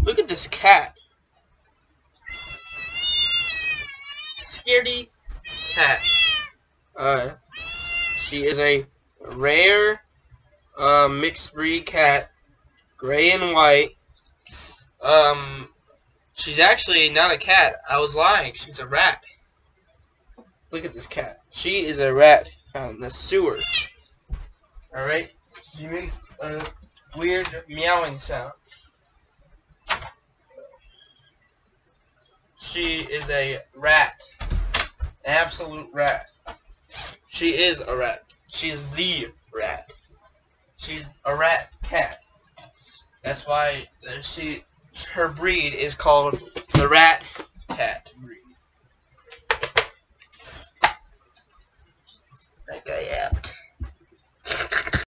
Look at this cat. Scaredy cat. She is a rare mixed breed cat, gray and white. She's actually not a cat. I was lying. She's a rat. Look at this cat. She is a rat found in the sewer. Alright? She makes a weird meowing sound. She is a rat. An absolute rat. She is a rat. She's the rat. She's a rat cat. That's why her breed is called the rat cat breed. Okay, yeah.